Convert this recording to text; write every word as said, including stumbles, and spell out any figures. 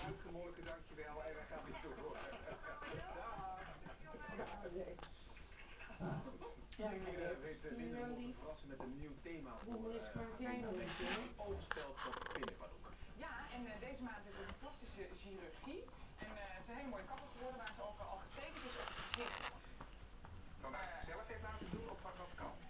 uitgemolken, dankjewel. En wij gaan weer toe. Iedere keer weet Linda nog te verrassen met een nieuw thema voor uh, oogspeld van de Pinnenpaddoek. Ja, en uh, deze maand is het plastische chirurgie. En uh, het is een hele mooie kapper geworden waar ze ook al getekend is op het gezicht. Kan hij het zelf heeft laten doen of wat kan?